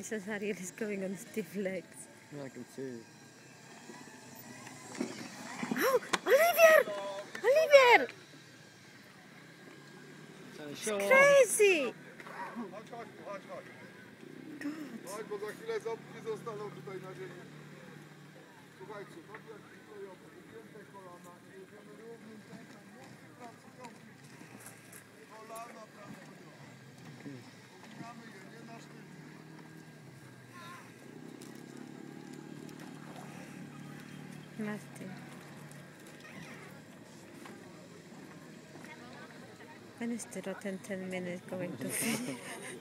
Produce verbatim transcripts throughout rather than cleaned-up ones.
Princess Ariel is going on stiff legs. Yeah, I can see. Oh, Olivier! Olivier! It's crazy! Chodź, chodź, chodź, chodź. Chodź, bo za chwilę ząbki zostaną tutaj na ziemi. Słuchajcie, nogi jak przyklejowe, wygięte kolana i jedziemy równym tempem. Mózgi pracują, kolana pracują. Uginamy je, nie na sztywno. Nasty. When is the rotten ten minutes going to finish?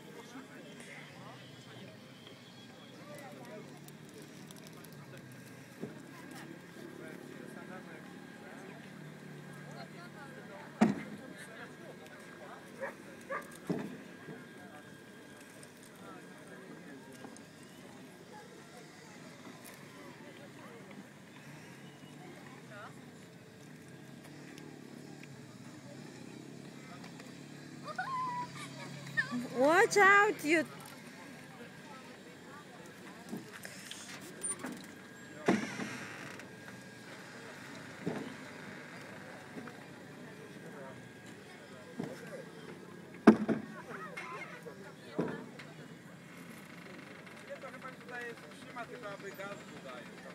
Watch out, you. Nie, to chyba tutaj trzyma, tylko aby gaz dodaje.